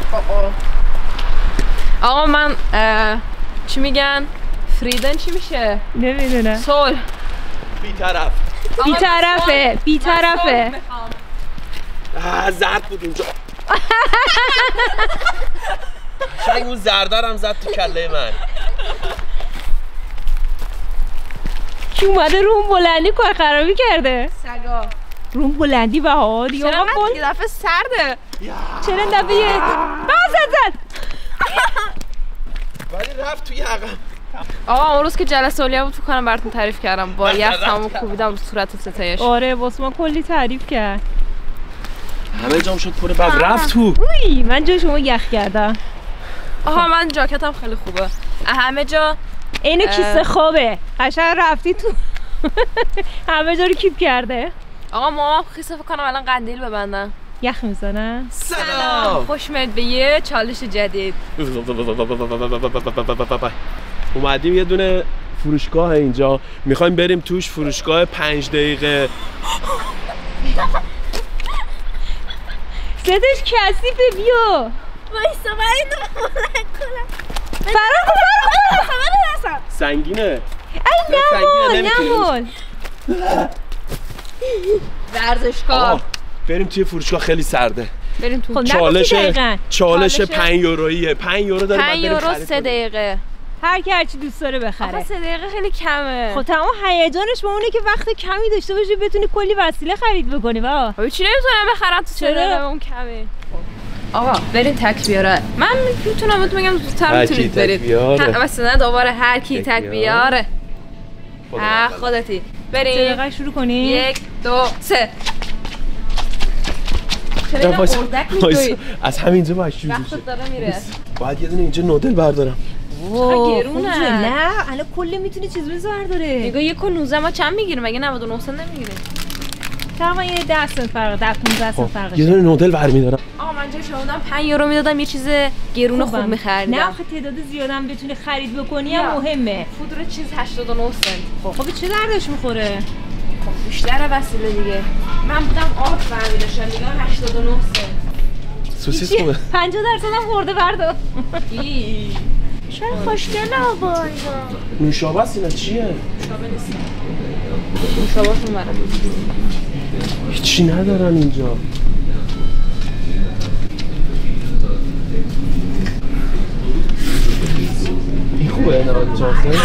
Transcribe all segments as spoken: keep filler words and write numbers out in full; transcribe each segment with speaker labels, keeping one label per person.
Speaker 1: آقا من چی میگن؟ فریدن چی میشه؟
Speaker 2: نمیدونم.
Speaker 1: صلح.
Speaker 3: بی‌طرف.
Speaker 2: بی‌طرفه، بی‌طرفه.
Speaker 3: آه زرد بود اونجا. شاید اون زردارم زد تو کله من.
Speaker 2: کی اومده روم بلندی کار خرابی کرده؟
Speaker 1: سگا.
Speaker 2: روم بلندی بهار یا
Speaker 1: چرا من یه دفعه سرده؟
Speaker 2: چرا این دفعه یه بازد زد؟
Speaker 3: ولی رفت توی عقب.
Speaker 1: آقا اون روز که جلسه اولیا بود فکر کنم براتون تعریف کردم با یخ تمام کوبیدم رو صورت ستایش.
Speaker 2: آره واسه ما کلی تعریف کرد.
Speaker 3: همه جام شد پر بعد رفت تو.
Speaker 2: اوی من جای شما یخ کردم.
Speaker 1: آها من جاکتم خیلی خوبه. همه جا
Speaker 2: اینو کیسه خوابه. قشنگ رفتی تو. همه جا رو کیپ کرده.
Speaker 1: آقا ما خیسه فکر کنم الان قندیل ببندن.
Speaker 2: یخ میزنن.
Speaker 3: سلام.
Speaker 1: خوش اومد به یه چالش جدید.
Speaker 3: اومدیم یه دونه فروشگاه اینجا، میخوایم بریم توش. فروشگاه پنج دقیقه.
Speaker 2: صداش کثیفه بیا.
Speaker 4: وایسا من اینو بلند کنم.
Speaker 2: فرار کن فرار کن.
Speaker 3: سنگینه.
Speaker 2: ای نمون نمون.
Speaker 1: ورزشکار.
Speaker 3: بریم توی فروشگاه خیلی سرده.
Speaker 1: بریم تو.
Speaker 3: چالش چالش پنج یورویه. پنج یورو داریم.
Speaker 1: پنج یورو سه دقیقه.
Speaker 2: هر کی هرچی دوست داره بخره.
Speaker 1: آخه سه دقیقه خیلی کمه.
Speaker 2: خب تمام هیجانش با اونه که وقت کمی داشته باشی بتونی کلی وسیله خرید بکنی. وا
Speaker 1: خب چی نمیتونم بخرم تو سه دقیقه اون کمه. آقا بریم تک بیاره. من میتونم بهتون بگم زودتر میتونید برید. مثلا دوباره هر کی تک بیاره. ها خودتی. بریم.
Speaker 2: سه دقیقه شروع کنیم.
Speaker 1: یک دو سه. چرا اردک می‌کنی؟
Speaker 3: از همینجا باید شروع بشه.
Speaker 1: وقت داره میره.
Speaker 3: باید یه دونه اینجا نودل بردارم.
Speaker 2: اوه گرونه. نه الان کلی میتونی چیز بزار داره.
Speaker 1: نگاه یک و نوزده ما چند میگیریم؟ مگه نود و نه سنت نمیگیریم؟
Speaker 2: تقریبا یه ده سنت فرق، ده پانزده سنت فرقشه.
Speaker 3: یه دونه نودل برمی‌دارم.
Speaker 1: آقا من جای شما بودم پنج یورو میدادم یه چیز گرون خوب می‌خریدم.
Speaker 2: نه آخه تعداد زیادم بتونی خرید بکنی هم مهمه.
Speaker 1: پودر چیز هشتاد و نه سنت.
Speaker 2: خب چه دردش می‌خوره؟
Speaker 1: خب بیشتره وسیله دیگه. من بودم آرد برمی‌داشتم دیگه هشتاد و نه سنت.
Speaker 3: سوسیس خوبه.
Speaker 2: پنجاه درصد هم خورده بردار.
Speaker 4: چرا خوشگله با اینا؟
Speaker 3: نوشابه است اینا چیه؟
Speaker 1: نوشابه نیست. نوشابه‌شون برام.
Speaker 3: هیچی ندارن اینجا. این خوبه نه جاسه؟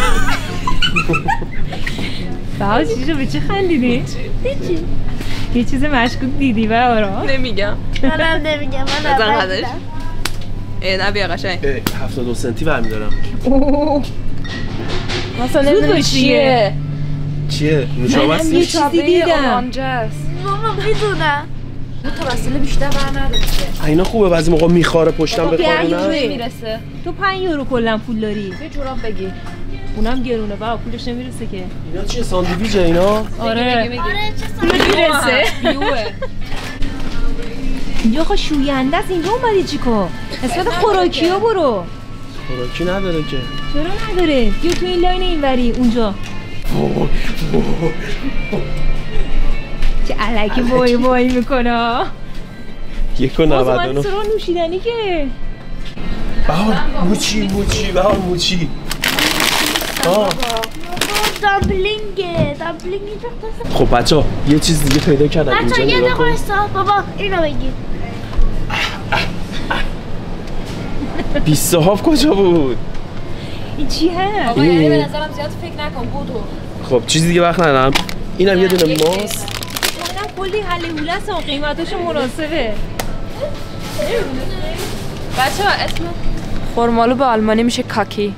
Speaker 2: بهار چی شو به چی خندیدی؟
Speaker 4: هیچی.
Speaker 2: یه چیز مشکوک دیدی بهارا؟
Speaker 1: نمیگم.
Speaker 4: منم نمیگم من
Speaker 1: اول دیدم. ای نه بیا قشنگ.
Speaker 3: هفتاد و دو سنتی برمی‌دارم.
Speaker 2: اوه.
Speaker 1: مثلا نمیدونم چیه.
Speaker 3: چیه؟ نوشابه است؟
Speaker 2: یه چیزی دیدم.
Speaker 4: ماما میدونم.
Speaker 1: دو تا وسیله بیشتر بر نداره.
Speaker 3: اینا خوبه بعضی موقع میخاره پشتم بخوابونم.
Speaker 1: نمیرسه.
Speaker 2: تو پنج یورو کلا پول داری.
Speaker 1: یه جوراب بگی.
Speaker 2: اونم گرونه بابا پولش نمیرسه که.
Speaker 3: اینا چیه ساندویچه اینا؟
Speaker 2: آره.
Speaker 1: بگی
Speaker 2: پولش میرسه.
Speaker 1: بیوه.
Speaker 2: اینجا آخه شوینده است. اینجا اومدی چیکار؟ قسمت خوراکی‌ها برو.
Speaker 3: خوراکی نداره که.
Speaker 2: چرا نداره؟ بیا تو این لاین اینوری اونجا. چه الکی وای وای میکنه.
Speaker 3: یک و نود و نه.
Speaker 2: سرا نوشیدنی که.
Speaker 3: بهار موچی موچی بهار موچی. آه.
Speaker 4: دامبلینگه دامبلینگی چه
Speaker 3: خب بچه ها یه چیز دیگه پیدا کردم اینجا
Speaker 4: بچه یه
Speaker 3: نگاه
Speaker 4: دقیقه
Speaker 3: کن.
Speaker 4: وایسا بابا اینو بگیر.
Speaker 3: بیست صحاف کجا بود؟
Speaker 2: این چی هست؟
Speaker 1: آقا یعنی به نظرم زیاد فکر نکن بودو.
Speaker 3: خب چیزی دیگه وقت ندارم. اینم یه دونه ماست.
Speaker 2: اینم کلی حله هوله است و قیمتش مناسبه.
Speaker 1: بچه ها اسم خرمالو به آلمانی میشه کاکی.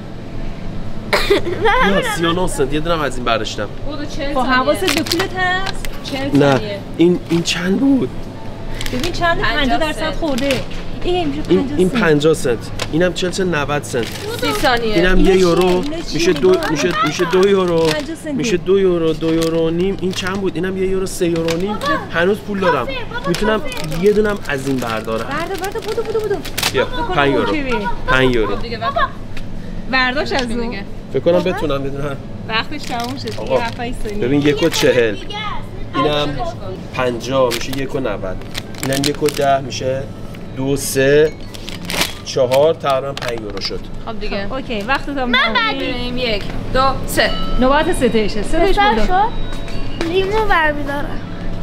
Speaker 3: یا سی و نه سنت یه دونم از این برداشتم.
Speaker 1: بودو چهل
Speaker 2: خب
Speaker 1: ثانیه.
Speaker 2: حواست به پولت هست؟
Speaker 1: چهل
Speaker 3: نه
Speaker 1: ثانیه.
Speaker 3: این این چند بود؟
Speaker 2: ببین چند پنجاه درصد خورده. این میشه
Speaker 3: این این پنجاه سنت. اینم چهل سنت نود سنت.
Speaker 1: سی ثانیه.
Speaker 3: اینم
Speaker 2: اینا
Speaker 3: یه
Speaker 2: چیه؟
Speaker 3: یورو
Speaker 2: اینا چیه؟
Speaker 3: میشه دو میشه میشه دو یورو
Speaker 2: پنجاه سنتی.
Speaker 3: میشه دو یورو دو یورو و نیم. این چند بود؟ اینم یه یورو سه یورو و نیم. هنوز پول دارم میتونم یه دونم از این بردارم.
Speaker 2: بردار بردار بودو بودو بودو.
Speaker 3: بیا پنج یورو پنج یورو
Speaker 1: دیگه بابا
Speaker 2: برداشت از اون.
Speaker 3: فکر کنم بتونم بدونم.
Speaker 2: وقتش تموم شد.
Speaker 3: آقا، ببین یک و چهل اینم پنجاه میشه یک و نود. اینم یک و ده میشه دو سه چهار تقریبا پنج یورو شد.
Speaker 1: خب دیگه
Speaker 2: اوکی وقت تا
Speaker 4: من بعدی
Speaker 1: بریم. یک دو سه
Speaker 2: نوبت ستشه. ستش بودو
Speaker 4: لیمو برمیدارم.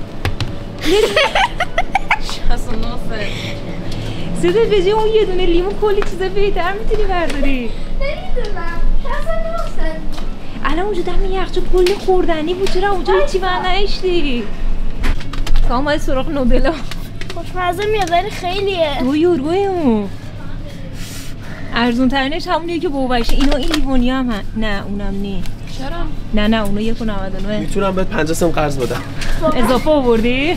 Speaker 1: شصت و نه
Speaker 2: ستش بجی اون یه دونه لیمو کلی چیز بهتر میتونی برداری.
Speaker 4: نمیدونم شصت و نه
Speaker 2: الان اونجا دم یخچال کلی خوردنی بود، چرا اونجا هیچی بر نهشتی؟ که اومدی سراغ نودلا.
Speaker 4: خوشمزه میاد ولی خیلیه.
Speaker 2: دو یوروه اون ارزون ترینش همونیه که بابایشه. اینا این لیوانی هم هن. نه اونم نی.
Speaker 1: چرا؟
Speaker 2: نه نه اونو یک و نود و نه.
Speaker 3: میتونم بهت پنجاه سنت قرض بدم.
Speaker 2: اضافه آوردی؟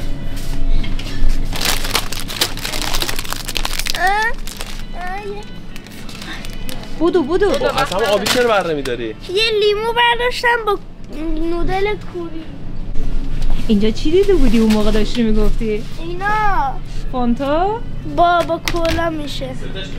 Speaker 2: بودو بودو
Speaker 3: از همه آبی چرا بر نمیداری؟
Speaker 4: یه لیمو برداشتم با نودل کوری.
Speaker 2: اینجا چی دیده بودی اون موقع داشتی میگفتی؟
Speaker 4: اینا
Speaker 2: فانتا؟
Speaker 4: با با کولا میشه.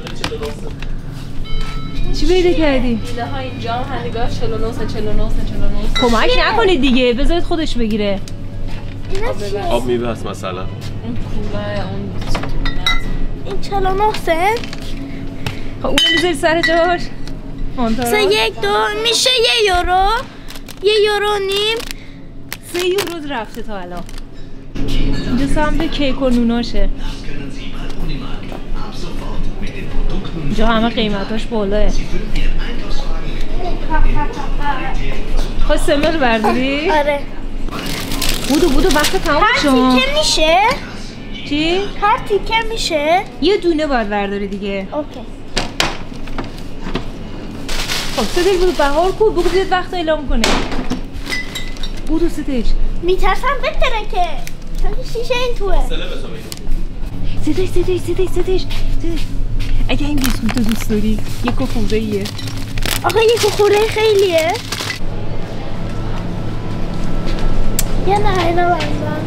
Speaker 2: چی پیدا کردی؟
Speaker 1: دیده ها اینجا هم نگاه چهل و نه چهل و نه چهل و نه.
Speaker 2: کمک نکنید دیگه، بذارید خودش بگیره.
Speaker 4: اینا چیه؟
Speaker 3: آب میوه است مثلا.
Speaker 1: اون کولا اون
Speaker 4: این چهل و نه سنت.
Speaker 2: خب اونو بذاری سر جاش. فانتا
Speaker 4: سه یک دو میشه یه یورو. یه یورو نیم.
Speaker 2: سه یورو رفته تا الان. اینجا سمت کیک و نوناشه. اینجا همه قیمتاش بالاه. خواهی سمل برداری؟
Speaker 4: آره.
Speaker 2: بودو بودو وقت تمام
Speaker 4: هر
Speaker 2: شد.
Speaker 4: تیکه میشه؟
Speaker 2: چی؟
Speaker 4: هر تیکه میشه؟
Speaker 2: یه دونه باید برداری دیگه.
Speaker 4: اوکی.
Speaker 2: خب ستش بودو بهار کو بگو بیاد وقت اعلام کنه. بودو ستش
Speaker 4: میترسم بتره که همین شیشه این توه.
Speaker 2: ستش ستش ستش ستش ستش اگه این بیسکویت رو دوست داری یک و خورده ایه.
Speaker 4: آخه یک و خورده خیلیه. یه نه اینا بردم.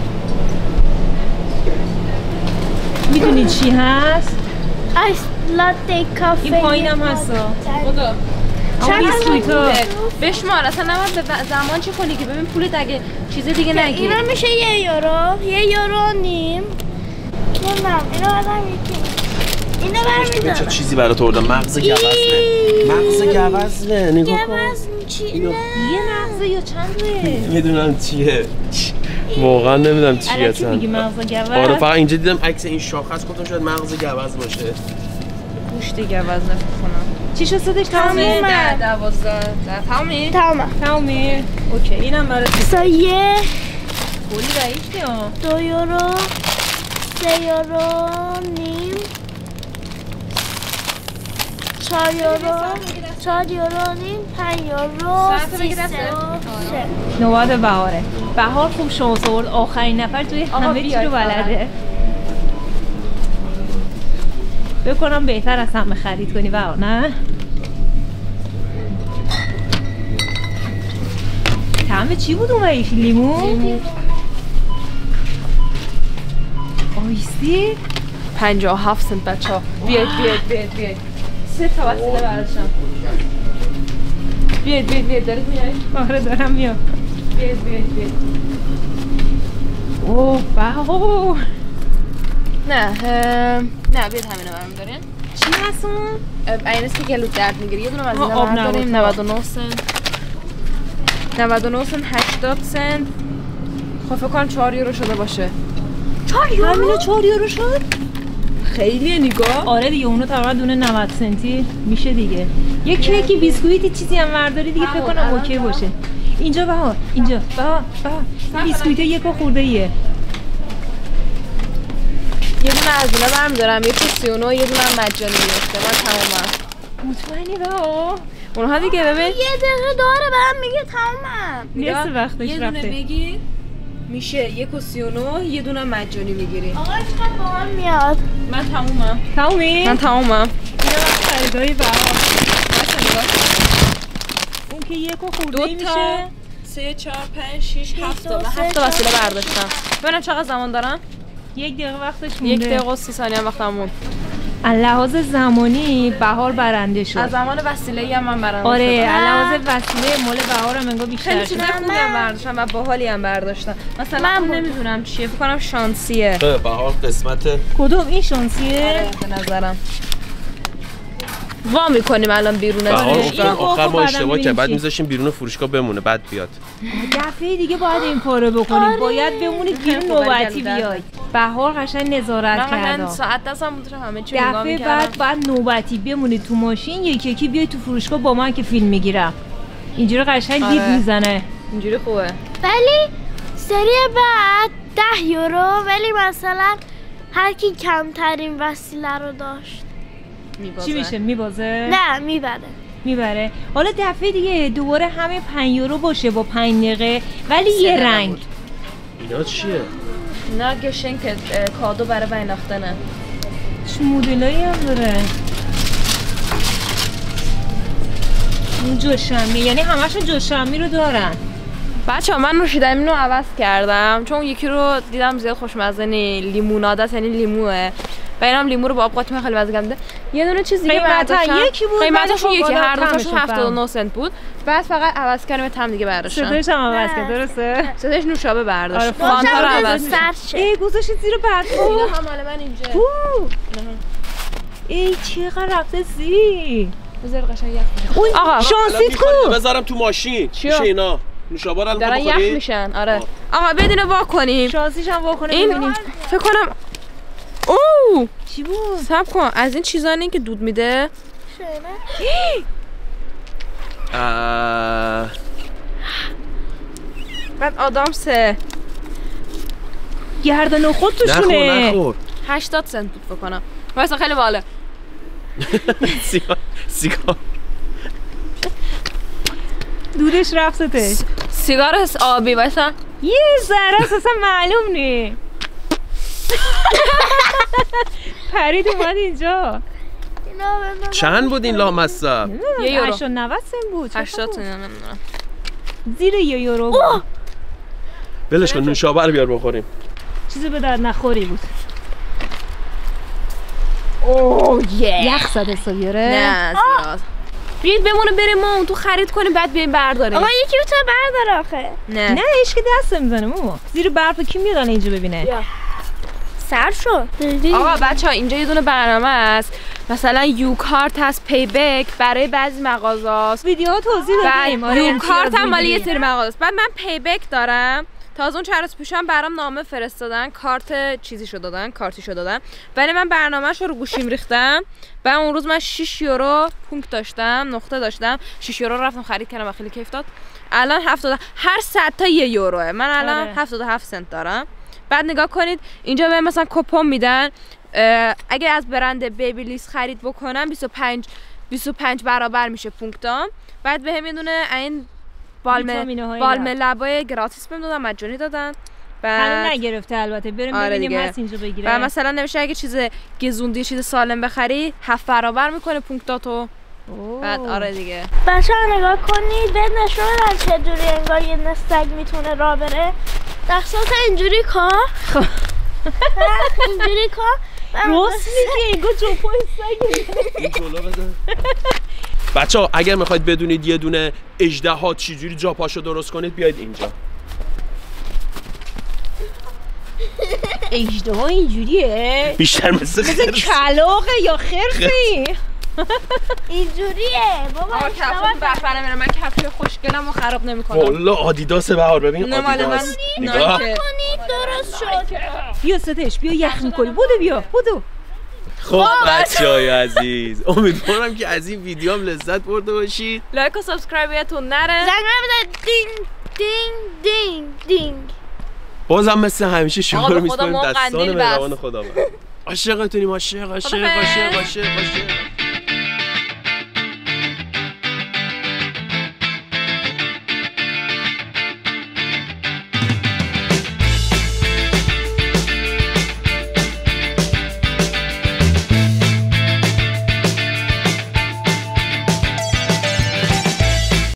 Speaker 2: میدونی چی هست؟
Speaker 4: آیس لاته کافه.
Speaker 2: این پایین هم هست
Speaker 1: بودو
Speaker 2: اما بیسکویت ها
Speaker 1: بشمار اصلا نماد به زمان چی کنی که ببین پولت اگه چیز دیگه نگی.
Speaker 4: اینا میشه یه یورو. یه یورو نیم. نمیدونم اینا آدم یکی اینا برمیدارم.
Speaker 3: چه چیزی برات آوردم؟ مغز گوزنه. مغز گوزنه. نگاه کن.
Speaker 4: گوزن چی؟ نه.
Speaker 2: یه مغزه یا چنده؟
Speaker 3: میدونم چیه. واقعا نمیدونم چیه
Speaker 2: الان چی
Speaker 3: اصلا.
Speaker 2: میگی مغز گوز؟
Speaker 3: آره فقط اینجا دیدم عکس این شاخه است، گفتم شاید مغز گوز باشه.
Speaker 1: گوشت گوز نکنم.
Speaker 2: چی شد ستش تمومه؟
Speaker 1: ده دوازده ده تمومی؟
Speaker 4: تمام.
Speaker 2: تمومه؟ اوکی اینم برای
Speaker 4: سایه
Speaker 2: کلی رئیستی ها.
Speaker 4: دو یورو سه یورو نیم چهار یورو چهار یورو نیم پنج یورو سی سه.
Speaker 2: نوبت بهاره. بهار خوب شانس آورد آخرین نفر توی همه چی رو بلده. بکنم بهتر از همه خرید کنی بهار نه؟ طعم چی بود اون ویش؟ لیمو؟ آیستی؟
Speaker 1: پنجاه و هفت سنت بچه ها. بیاید بیاید بیاید بیاید سه تا وسیله برداشتم. بیاید بیاید بیاید دارید میایید؟
Speaker 2: آره دارم میام.
Speaker 1: بیاید بیاید بیاید.
Speaker 2: اوه بهار
Speaker 1: نه نه بیاید همینو برم دارین.
Speaker 2: چی هست اون؟
Speaker 1: این است که گلوت درد میگیره. یه دونه از اینا
Speaker 2: آب
Speaker 1: برداریم. نود و نه سنت نود و نه سنت هشتاد سنت. خب فکر کنم چهار یورو شده باشه.
Speaker 2: چهار یورو؟ همینو چهار یورو شد؟
Speaker 1: خیلیه نگاه.
Speaker 2: آره دیگه اونو تقریبا دونه نود سنتی میشه دیگه. یه کیکی بیسکویتی چیزی هم برداری دیگه فکر کنم اوکی باشه. اینجا بهار اینجا بهار بهار این بیسکویت یک و خورده ایه.
Speaker 1: یه دونه از اینا برمیدارم. یه سی یه دونه هم مجانی گرفته. من تمامم.
Speaker 2: مطمئنی بهار؟
Speaker 1: اونها دیگه ببین
Speaker 4: یه دقیقه داره بهم میگه تمامم.
Speaker 2: نصف وقتش
Speaker 1: یه دونه
Speaker 2: رفته.
Speaker 1: بگی میشه یک و سی و نه یه دونه مجانی میگیری.
Speaker 4: آقا چقدر با من میاد.
Speaker 1: من تمومم.
Speaker 2: تمومی؟
Speaker 1: من تمومم.
Speaker 2: اینا وقت خریدای بهار.
Speaker 1: باشه نگاه کن.
Speaker 2: اون که یک و خورده
Speaker 1: دو
Speaker 2: ای
Speaker 1: تا
Speaker 2: میشه.
Speaker 1: سه چهار پنج شش هفت تا.
Speaker 4: دو،
Speaker 1: من
Speaker 4: سه،
Speaker 1: هفت تا وسیله
Speaker 4: چهار،
Speaker 1: برداشتم. ببینم چقدر زمان دارم.
Speaker 2: یک دقیقه وقتش مونده.
Speaker 1: یک دقیقه و سی ثانیه هم وقتم موند.
Speaker 2: از لحاظ زمانی بهار برنده شد.
Speaker 1: از زمان وسیله‌ای هم من برنده
Speaker 2: آره
Speaker 1: شدم.
Speaker 2: از لحاظ وسیله مال بهار هم انگار بیشتر
Speaker 1: خیلی
Speaker 2: شد.
Speaker 1: چیزای خوبی هم برداشتم و باحالی هم برداشتم. مثلا
Speaker 4: من
Speaker 1: من نمیدونم چیه. فکر کنم شانسیه.
Speaker 3: بهار قسمت
Speaker 2: کدوم این شانسیه؟
Speaker 1: به نظرم وا میکنیم الان بیرونه.
Speaker 3: آخر آخر ما اشتباه کردیم، بعد میذاشیم بیرون فروشگاه بمونه بعد بیاد.
Speaker 2: دفعه دیگه باید این کارو بکنیم. باید بمونید بیرون نوبتی بیاید. بهار قشنگ نظارت کرد.
Speaker 1: من ساعت دستم بود همه چی نگاه
Speaker 2: می‌کردم. دفعه بعد بعد نوبتی بمونید تو ماشین، یکی یکی بیاید تو فروشگاه با من که فیلم میگیرم. اینجوری قشنگ دید میزنه.
Speaker 1: اینجوری خوبه.
Speaker 4: ولی سری بعد ده یورو، ولی مثلا هر کی کمترین وسیله رو داشت
Speaker 2: میبازه. چی میشه؟ میبازه؟
Speaker 4: نه میبره.
Speaker 2: میبره. حالا دفعه دیگه دوباره همه پنج یورو باشه با پنج دقیقه ولی یه رنگ.
Speaker 3: اینا چیه؟
Speaker 1: اینا گشنگ کادو برای ویناختنه.
Speaker 2: چه مدلایی هم داره؟ این جوشمی، یعنی همشون جوشمی رو دارن.
Speaker 1: بچه ها من نوشیدنی رو عوض کردم چون یکی رو دیدم زیاد خوشمزه نی لیموناده است، یعنی لیموه و اینم لیمو رو با آب قاطی خیلی مزه کرده. یه دونه چیز دیگه برداشتم
Speaker 2: یکی بود،
Speaker 1: قیمتش یکی، هر دوتاشون هفتاد و نه سنت بود. بعد فقط عوض کردم تم دیگه برداشتم.
Speaker 2: صداش هم عوض کرد درسته؟
Speaker 1: صداش نوشابه برداشت.
Speaker 4: آره فانتا رو عوض کرد.
Speaker 2: ای گذاشتید زیر برف.
Speaker 1: اینا هم مال من اینجا.
Speaker 2: ای چقدر رفته زی.
Speaker 1: بذار قشنگ یخ.
Speaker 2: آقا شانسیت کو؟
Speaker 3: بذارم تو ماشین. چیه اینا؟ نوشابه رو
Speaker 1: دارن یخ میشن. آره آقا بدینه وا کنیم.
Speaker 2: شانسیش هم وا کنیم ببینیم.
Speaker 1: فکر کنم اوه
Speaker 2: چی بود؟
Speaker 1: صبر کن، از این چیزا این که دود میده.
Speaker 3: آه
Speaker 1: بعد آدم سه
Speaker 2: گردن خود توشونه.
Speaker 3: نخور نخور.
Speaker 1: هشتاد سنت بود فکر کنم. واسه خیلی باله.
Speaker 3: سیگار سیگار
Speaker 2: دودش رفتته.
Speaker 1: سیگار آبی واسه
Speaker 2: یه ذره اصلا معلوم نی. پرید اومد اینجا.
Speaker 3: چند بود این لامصب؟
Speaker 2: یه یورو. هشتاد نود سنت بود.
Speaker 1: هشتاد سنت نمیدونم.
Speaker 2: زیر یه یورو بود.
Speaker 3: ولش کن نوشابه رو بیار بخوریم.
Speaker 2: چیزی به درد نخوری بود.
Speaker 1: اوه یه
Speaker 2: یخ زده سویره.
Speaker 1: نه زیاد. بیاید بمونه بریم ما اون تو خرید کنیم بعد بیایم برداریم.
Speaker 4: آقا یکی تو بردار آخه.
Speaker 1: نه
Speaker 2: نه عشق دست میزنه ماما. زیر برف کی میاد اینجا ببینه؟
Speaker 4: سر شد.
Speaker 1: آقا بچه‌ها اینجا یه دونه برنامه است. مثلا یو کارت هست، پی بک برای بعضی مغازه‌هاست.
Speaker 2: ویدیوها توضیح دادیم.
Speaker 1: آره یو کارت هم مال یه سری مغازه است. بعد من پی بک دارم. تازه اون چند روز پیشم برام نامه فرستادن، کارت چیزیشو دادن، کارتیشو دادن. ولی من برنامه‌شو رو گوشیم ریختم. و اون روز من شش یورو پونکت داشتم، نقطه داشتم. شش یورو رفتم خرید کردم و خیلی کیف داد. الان هفتاد هر صد تا یه یوروه. من الان آره. هفتاد و هفت سنت دارم. بعد نگاه کنید اینجا به مثلا کوپن میدن. اگه از برند بیبیلیس خرید بکنم بیست و پنج بیست و پنج برابر میشه پونکتام. بعد بهم یه دونه این بالم بالم لبای گراتیس بهم دادن، مجانی دادن.
Speaker 2: هنوز نگرفته البته، بریم آره ببینیم هست اینجا بگیره.
Speaker 1: و مثلا نمیشه اگه چیز گزوندی چیز سالم بخری هفت برابر میکنه پونکتاتو. بعد آره دیگه
Speaker 4: بچه‌ها نگاه کنید، بهت نشون بدم چجوری انگار یه نستگ میتونه راه بره. دستات اینجوری کار اینجوری کار
Speaker 2: راست میگی انگار جوپای سگه.
Speaker 3: این جلو بزن. بچه‌ها اگر میخواید بدونید یه دونه اژدها چجوری جاپاشو درست کنید بیاید اینجا.
Speaker 2: اژدها اینجوریه؟
Speaker 3: بیشتر مثل خرس.
Speaker 2: مثل کلاغه یا خرسی؟
Speaker 4: اینجوریه بابا.
Speaker 1: آقا کفش بهتره میره، من کفش خوشگلم و خراب نمیکنم.
Speaker 3: والله آدیداس بهار ببین آدیداس.
Speaker 4: نگاه کنید درست شد.
Speaker 2: بیا ستش بیا یخ میکنی. بودو بیا بودو.
Speaker 3: خب بچه‌های عزیز امیدوارم که از این ویدیو هم لذت برده باشید.
Speaker 1: لایک و سابسکرایب یادتون نره.
Speaker 4: زنگ بزنید دینگ دینگ دینگ دینگ.
Speaker 3: بازم مثل همیشه شما رو میسپاریم
Speaker 1: دستان
Speaker 3: مهربان خداوند. عاشقتونیم عاشق عاشق عاشق عاشق عاشق.